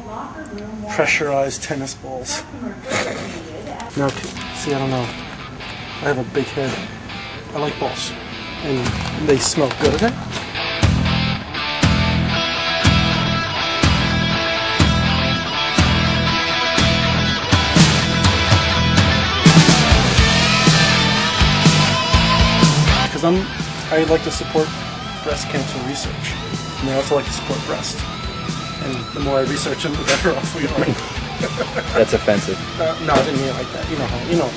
pressurized tennis balls. Now, see, I don't know. I have a big head. I like balls. And they smell good, okay? Because I like to support breast cancer research. And I also like to support breast. And the more I research them, the better off we are. That's offensive. No, I didn't mean it like that. You know how, you know.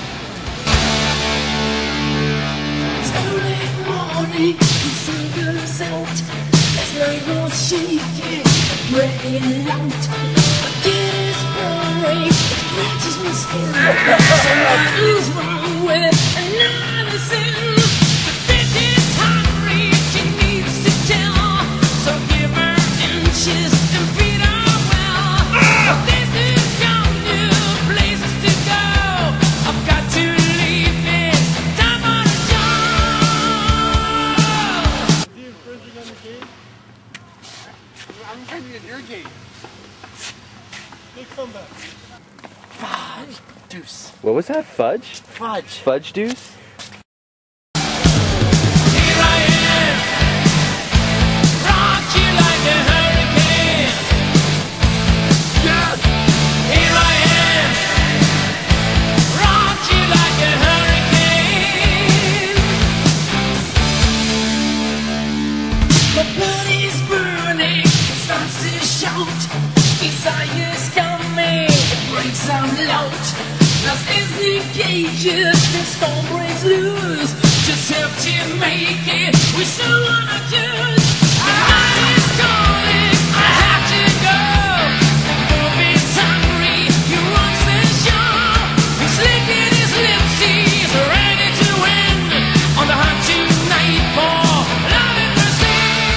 It's early morning, the sun goes out. As night was shaking, breaking out. I get his brain, it matches my skin. So I lose my way, another sin. The bitch is hungry, she needs to tell. So give her inches and feed her well. This is young, new places to go. I've got to leave this time on a job. Is he infringing on the game? I'm infringing on your game. Big comeback. Fudge deuce. What was that? Fudge? Fudge. Fudge deuce? Here I am, rock you like a hurricane. Yes. Here I am, rock you like a hurricane. My body's burning, it starts to shout. Desire's coming, it breaks out loud. Lost is the cages, the storm breaks loose. Just have to make it, we still wanna choose. The night is calling, I have to go. The movie's hungry, he wants the show. He's licking his lips, he's ready to win. On the hunt tonight for love and mercy.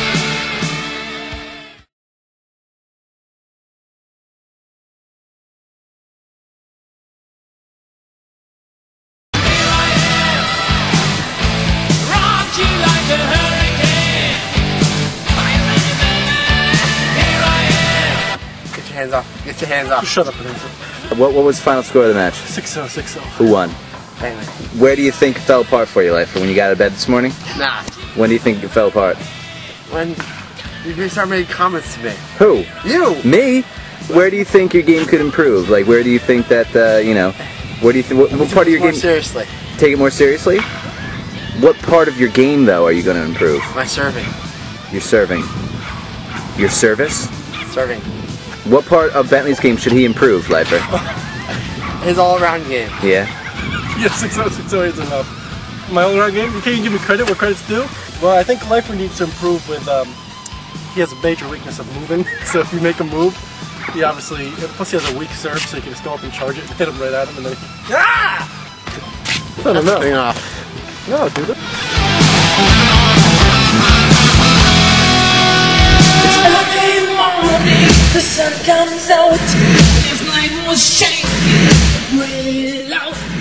Here I am, rock you like a hurricane. Are you ready, baby? Here I am. Get your hands off. Get your hands off. Shut up, Lorenzo. What was the final score of the match? 6-0, 6-0. Who won? Anyway. Where do you think it fell apart for you, Lifer? When you got out of bed this morning? Nah. When do you think it fell apart? When you start making comments to me. Who? You! Me? Where do you think your game could improve? Like, where do you think that, you know, where do you think, what part of your more game? seriously. Take it more seriously? What part of your game, though, are you going to improve? My serving. Your serving. Your service? Serving. What part of Bentley's game should he improve, Lifer? His all-around game. Yeah? Yeah, 6-0, 6-0 is enough. My all-around game, you can't even give me credit where credit's due. Well, I think Lifer needs to improve with, he has a major weakness of moving. So if you make him move, he obviously, plus he has a weak serve, so you can just go up and charge it and hit him right at him, and then he, ah! I don't know. Thing off. No, dude. It's early morning, the sun comes out. This night was shaking, really loud.